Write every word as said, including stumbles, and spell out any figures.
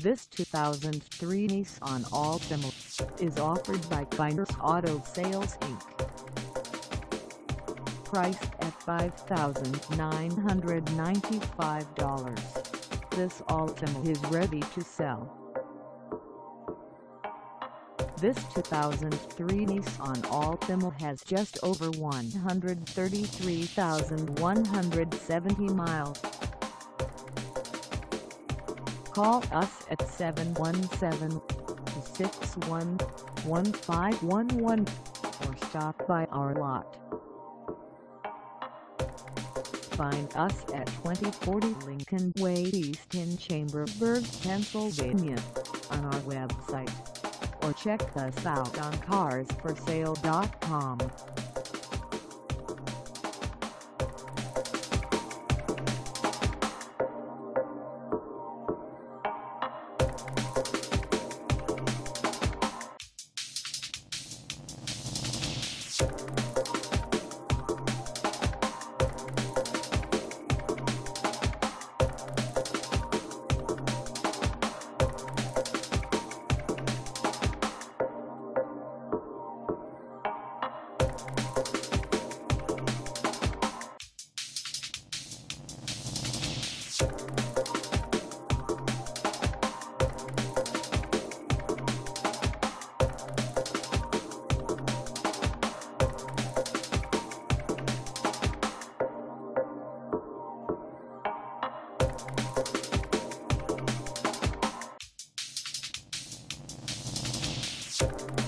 This two thousand three Nissan Altima is offered by Kyners Auto Sales Incorporated. Priced at five thousand nine hundred ninety-five dollars, this Altima is ready to sell. This two thousand three Nissan Altima has just over one hundred thirty-three thousand one hundred seventy miles. Call us at seven one seven, six one, one five one one or stop by our lot. Find us at twenty forty Lincoln Way E Chambersburg, Pennsylvania on our website, or check us out on cars for sale dot com. You